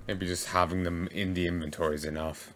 Maybe just having them in the inventory is enough.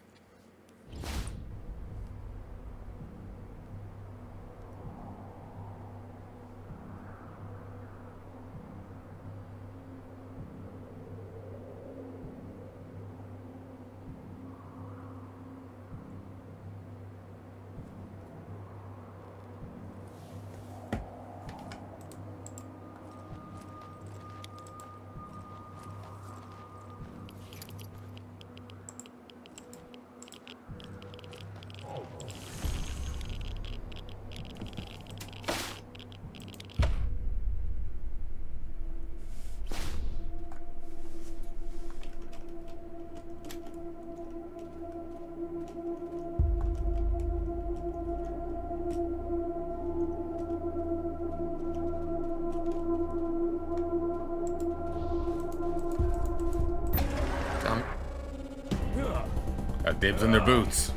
Got dibs on their boots.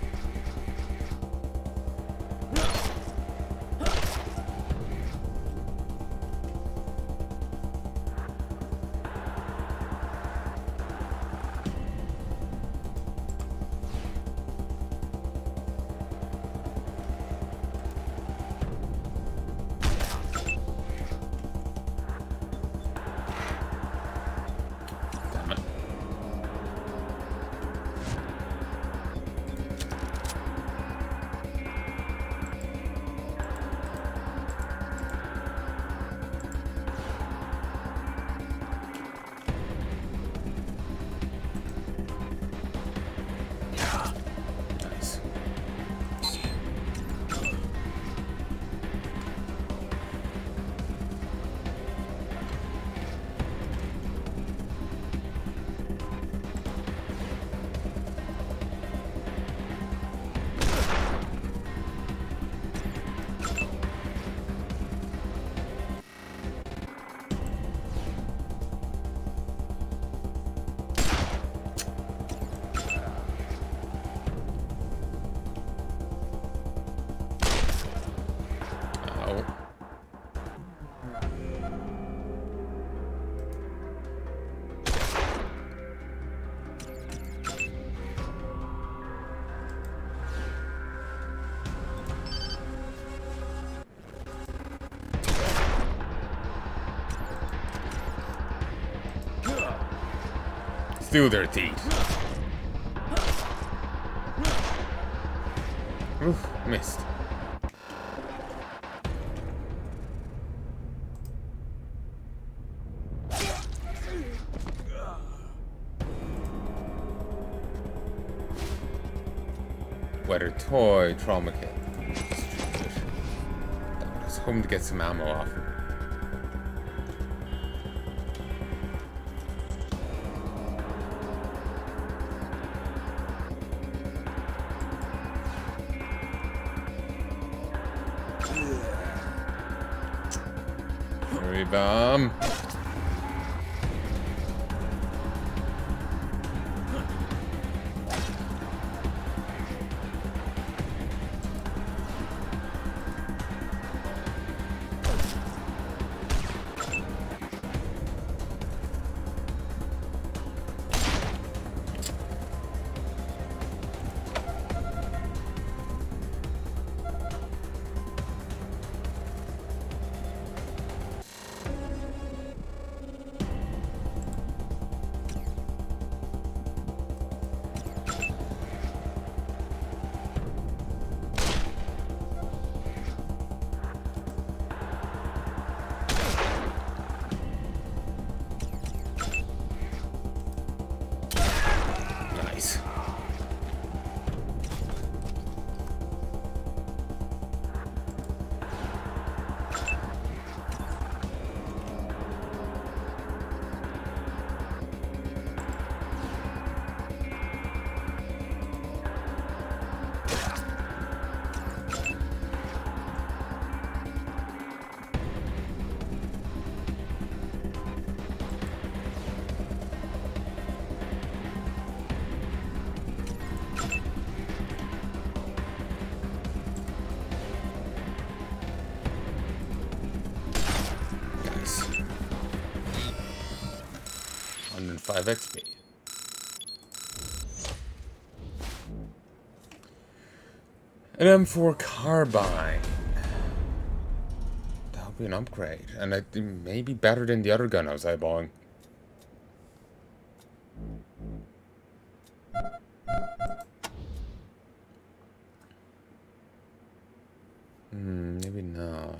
Steal their teeth. Oof, missed. Weather toy, trauma kit. I was hoping to get some ammo off him. Bomb. Nice. 105 XP. An M4 carbine. That would be an upgrade. And it may be better than the other gun I was eyeballing. Maybe not.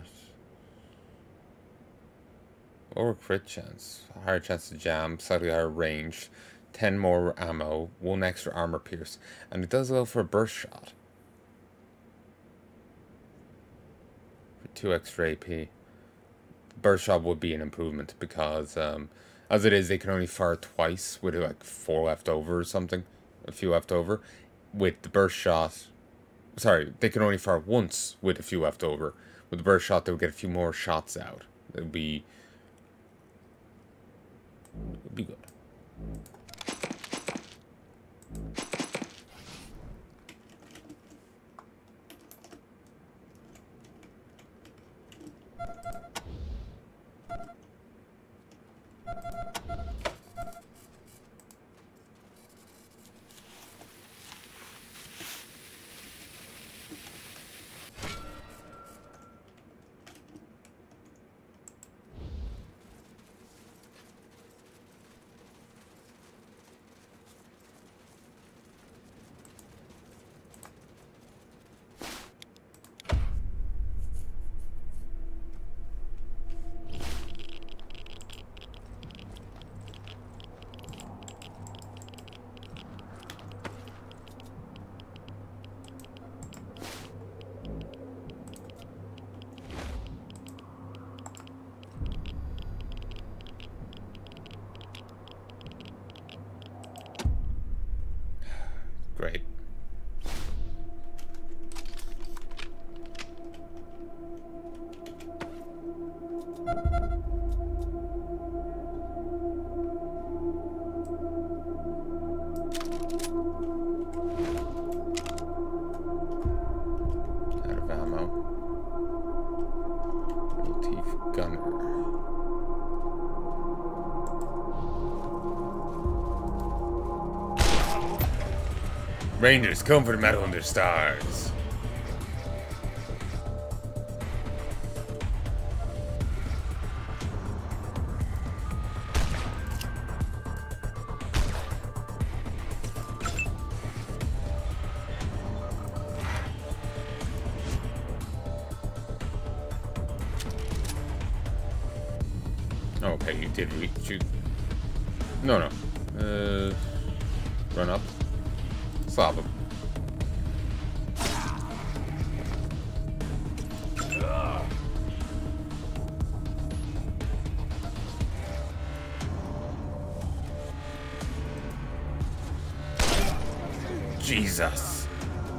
Lower crit chance. Higher chance to jam. Slightly higher range. 10 more ammo. 1 extra armor pierce. And it does allow for a burst shot. For 2 extra AP. Burst shot would be an improvement because, as it is, they can only fire twice with like 4 left over or something. A few left over. With the burst shot... Sorry, they can only fire once with a few left over. With the burst shot, they would get a few more shots out. It would be good. Great. Out of ammo. Motif gunner. Rangers, come for the medal on their stars. Okay, you did shoot. No. Run up. Slap him. Jesus.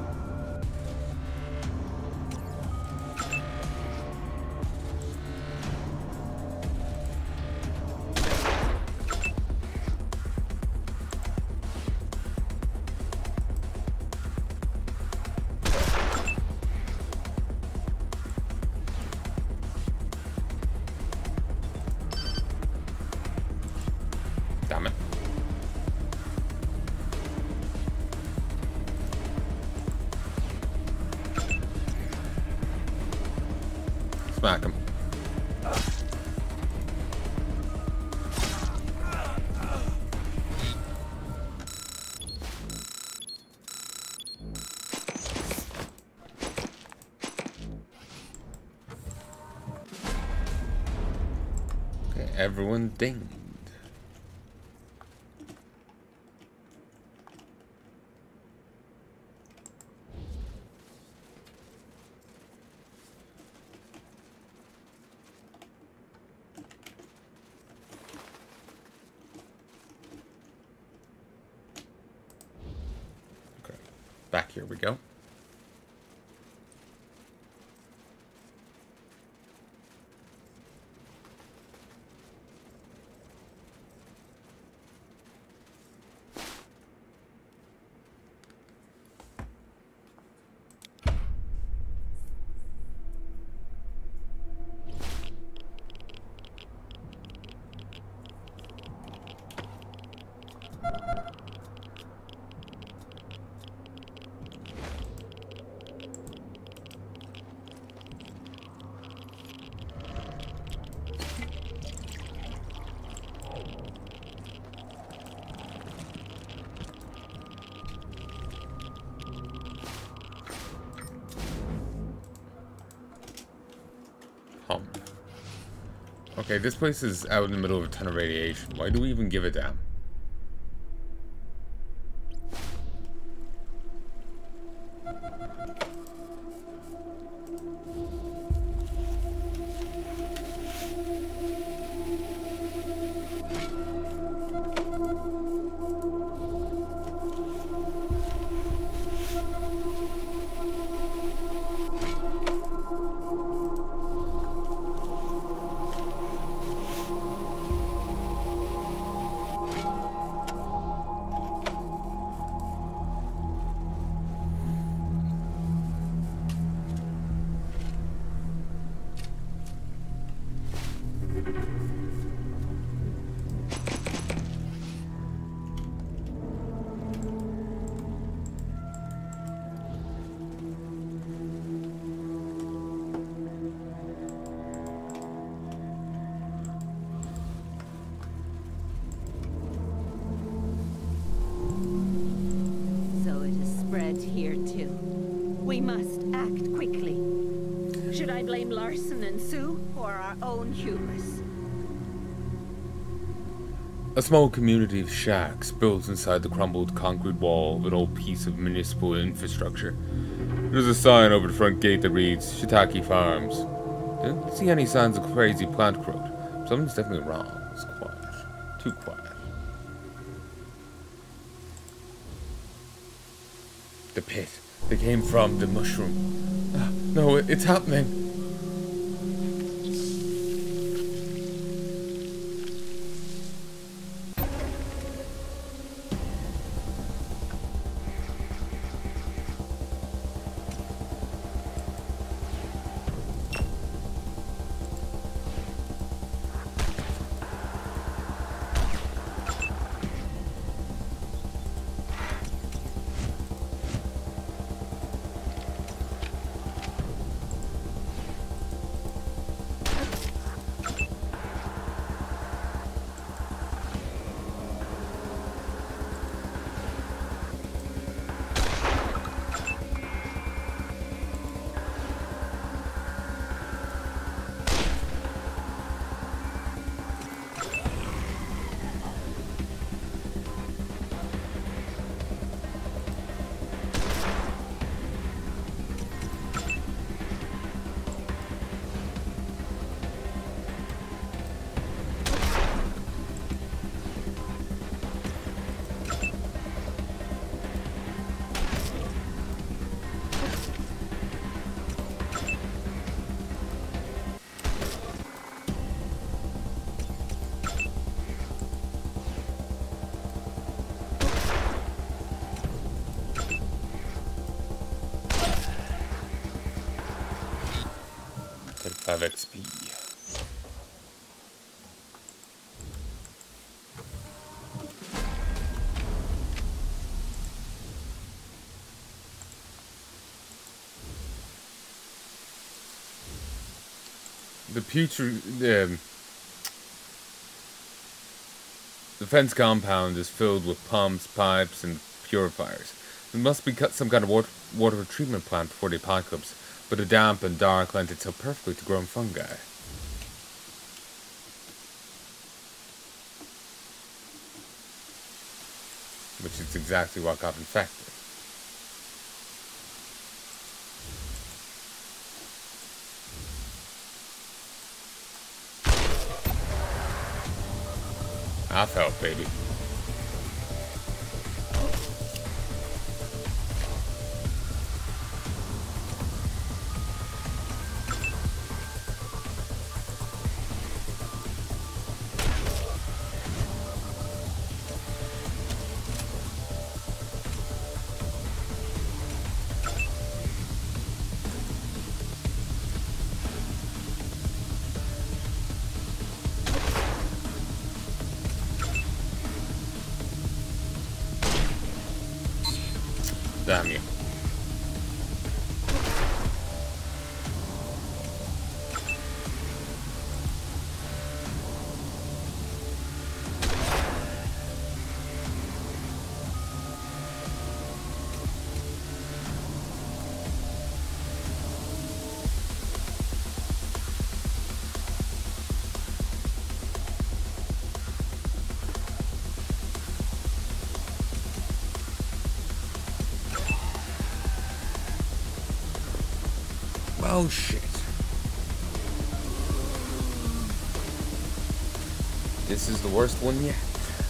Damn it. Smack him. Okay, everyone dinged. Back here we go. Okay, this place is out in the middle of a ton of radiation. Why do we even give a damn? Here too. We must act quickly. Should I blame Larson and Sue or our own hubris? A small community of shacks built inside the crumbled concrete wall of an old piece of municipal infrastructure. There's a sign over the front gate that reads Shiitake Farms. Didn't see any signs of crazy plant growth. Something's definitely wrong. It's quiet. Too quiet. The pit. They came from the mushroom. No, it's happening. Have XP. The fence compound is filled with pumps, pipes, and purifiers. There must be some kind of water treatment plant before the apocalypse, but the damp and dark lent itself perfectly to growing fungi. Which is exactly what got infected. I've helped, baby. Damn you. Oh shit. This is the worst one yet.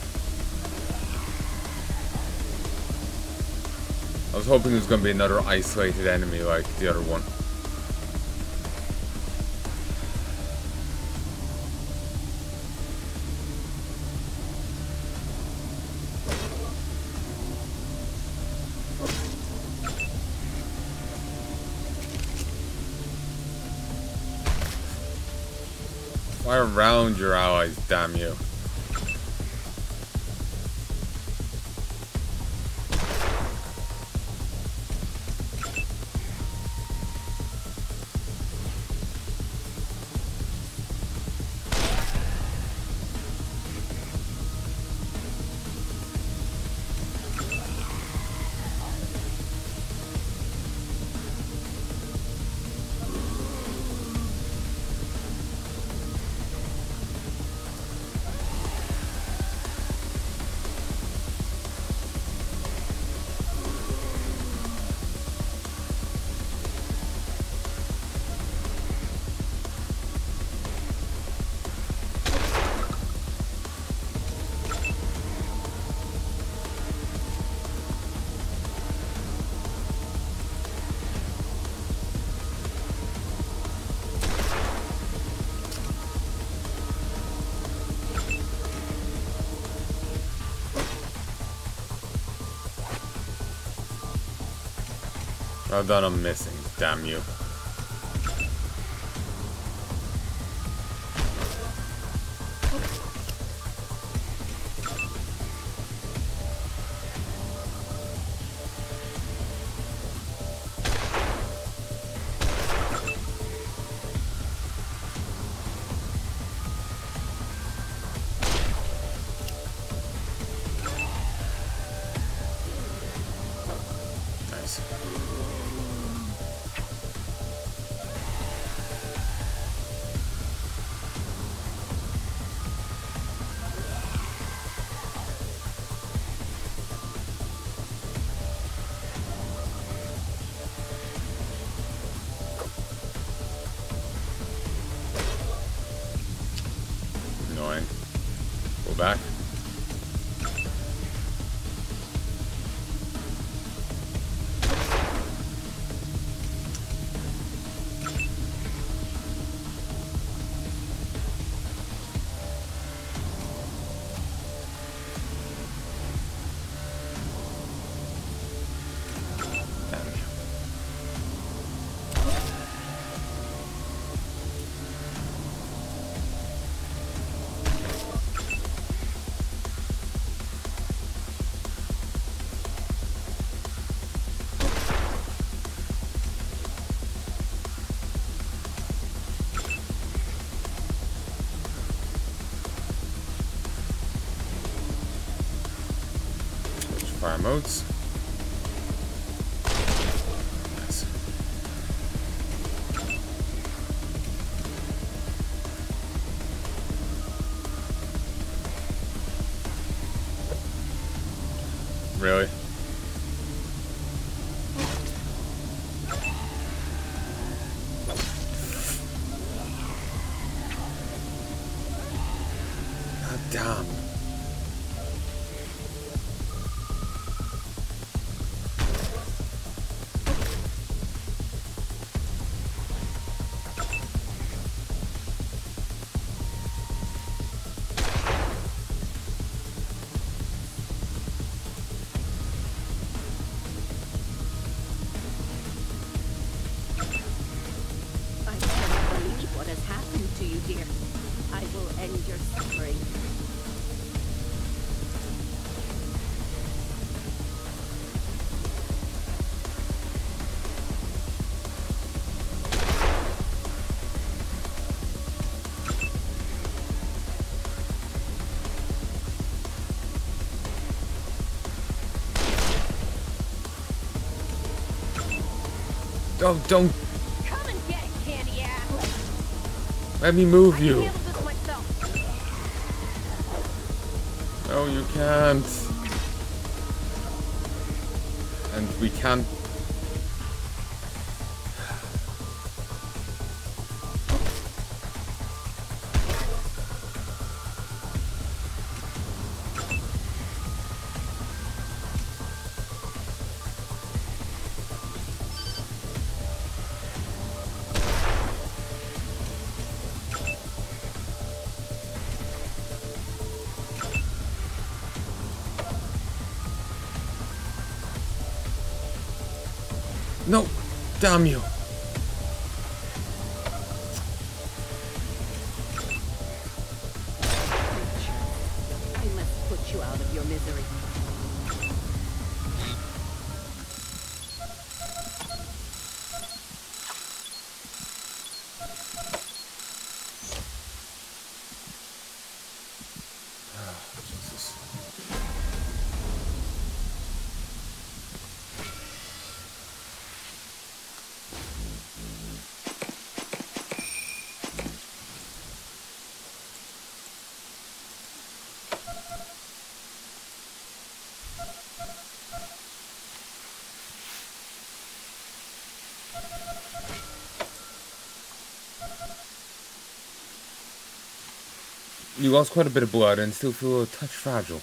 I was hoping it was going to be another isolated enemy like the other one. Fire around your allies, damn you. Well done, I'm missing, damn you. Nice. Annoying. Go back. Fire modes. Nice. Really? God damn. Your suffering. Don't Come and get it, candy ass. let me move I can you. handle this myself. No, you can't. And we can't. No! Damn you! I must put you out of your misery. Jesus. You lost quite a bit of blood and still feel a touch fragile.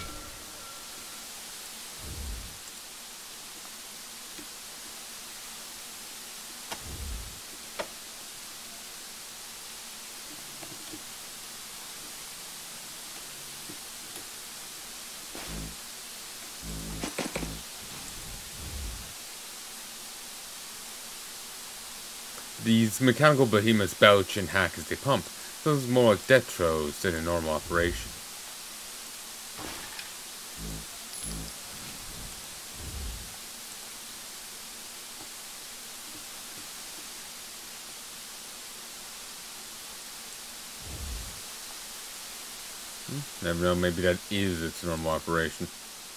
These mechanical behemoths belch and hack as they pump. Feels more like death throes than a normal operation. Never know, maybe that is its normal operation.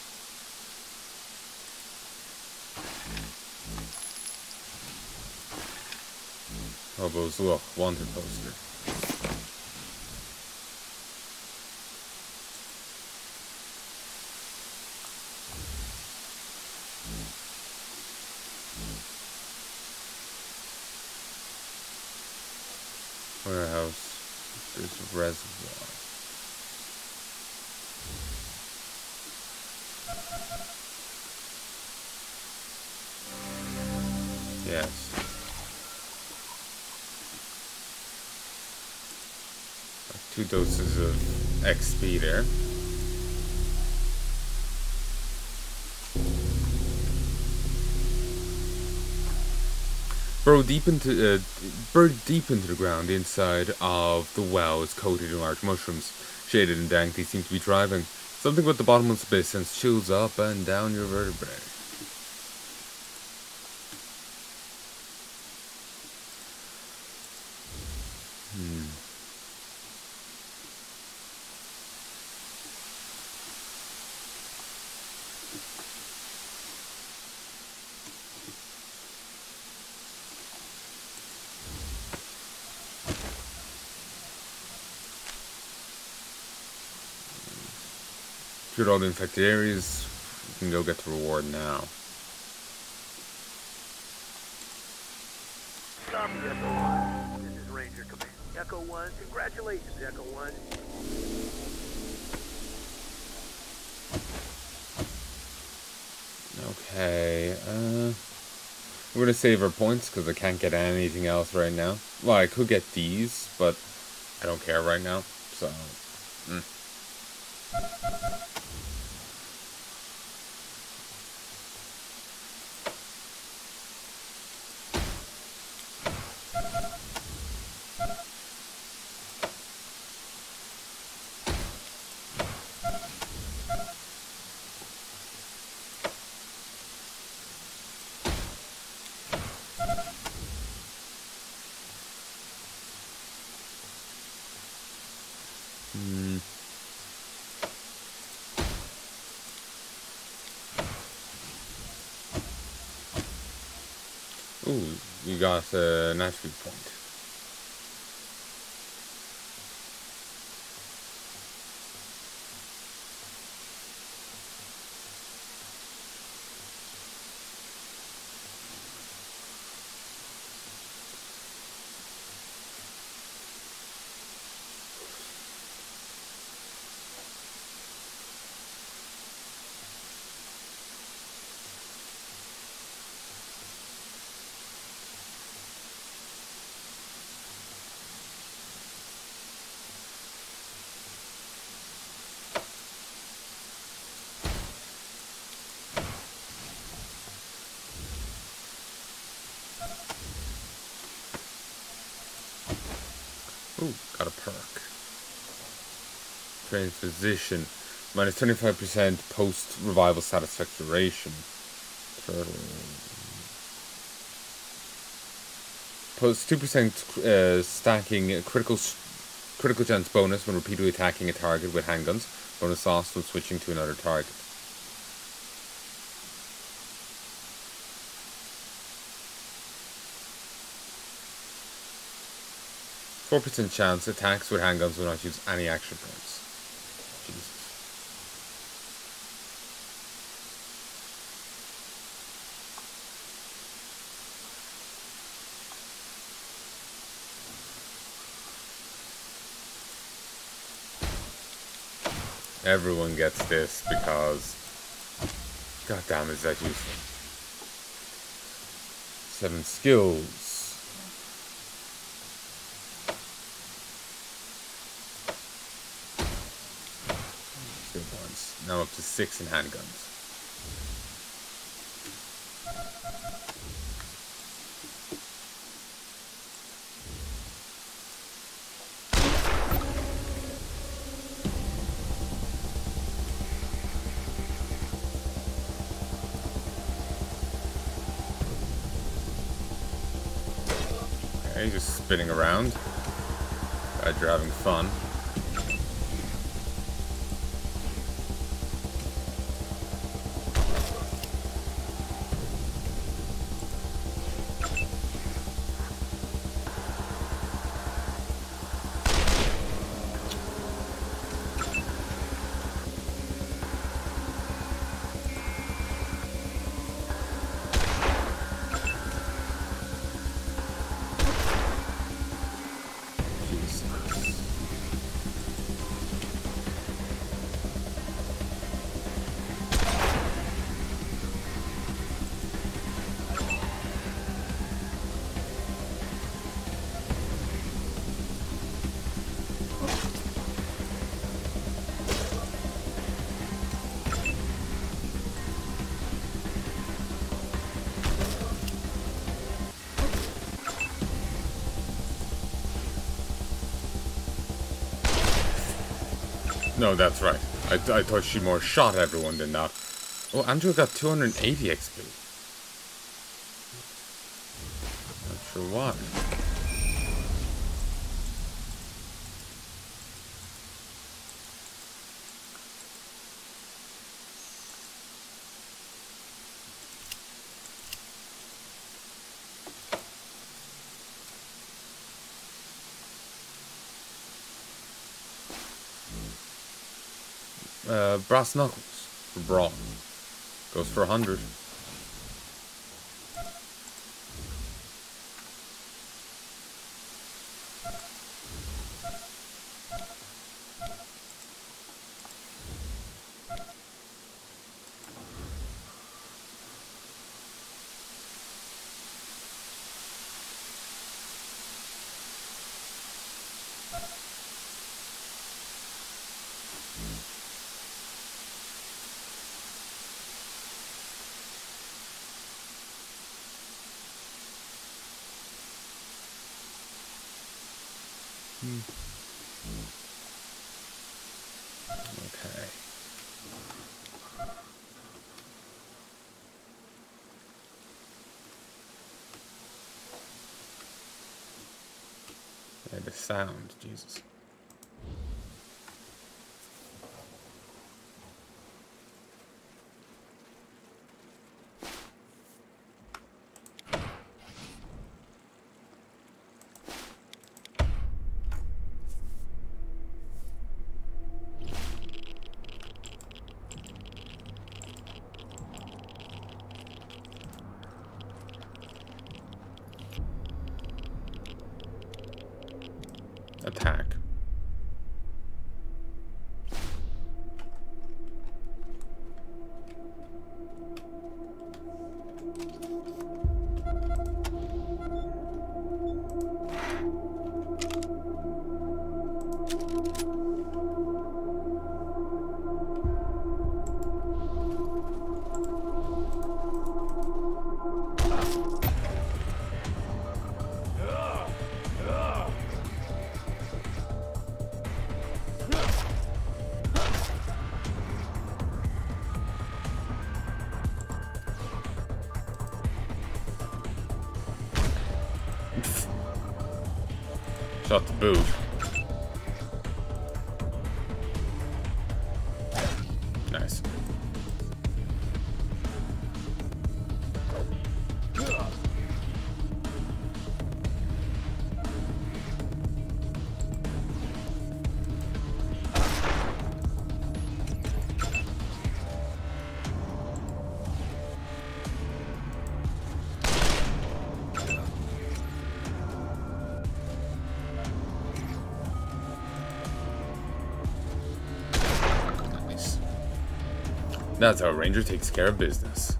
Hobo's look, wanted poster. Warehouse. There's a reservoir. Yes. Like 2 doses of XP there. Burrowed deep into the ground inside of the well is coated in large mushrooms. Shaded and dank, they seem to be thriving. Something about the bottomless abyss sends chills up and down your vertebrae. Cured all the infected areas. You can go get the reward now. This is Ranger Command. Echo 1, congratulations, Echo 1. Okay, we're gonna save our points because I can't get anything else right now. Well, I could get these, but I don't care right now, so... Ooh, you got an attribute point. Ooh, got a perk. Trained physician. Minus 25% post-revival satisfaction. Post 2% stacking critical chance bonus when repeatedly attacking a target with handguns. Bonus lost when switching to another target. %4 chance attacks with handguns will not use any action points. Jesus. Everyone gets this because, god damn, is that useful. 7 skills. Skill points. Now up to 6 in handguns. Okay, just spinning around. Glad you're having fun. No, that's right. I thought she more shot everyone than that. Oh, Andrew got 280 XP. Not sure why. Brass knuckles for brawn. Goes for 100. Okay. And the sound, Jesus. Attack. Shot the boot. Nice. That's how a ranger takes care of business.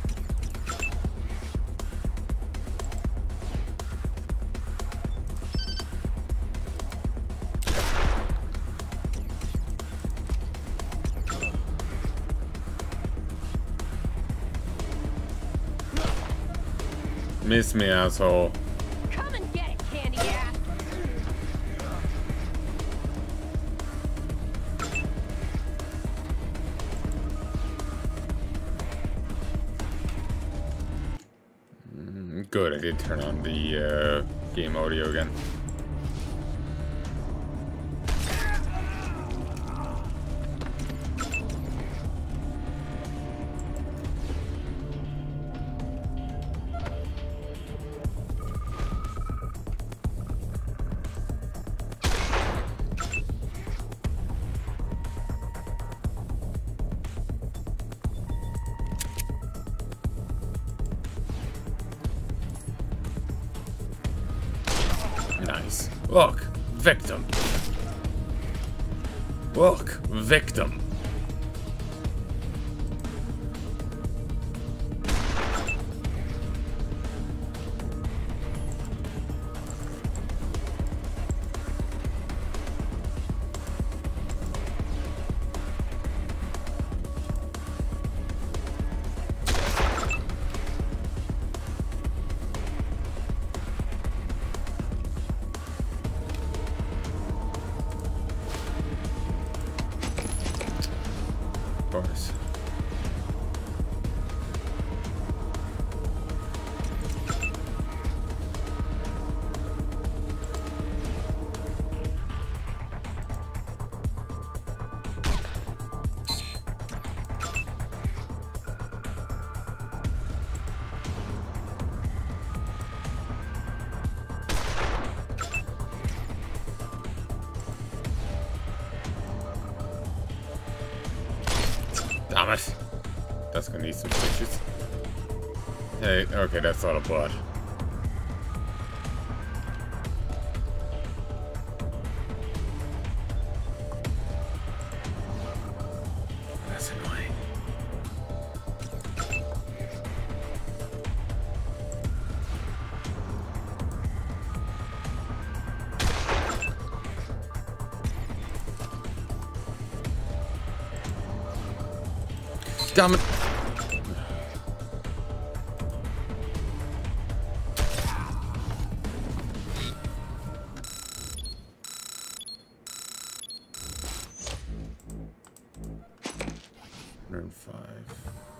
Miss me, asshole. Come and get it, candy ass. Good, I did turn on the game audio again. Nice. Look, victim. Look, victim. Course. Damn it. That's gonna need some stitches. Hey, okay, that's a lot of blood. That's annoying. Damn it. $105.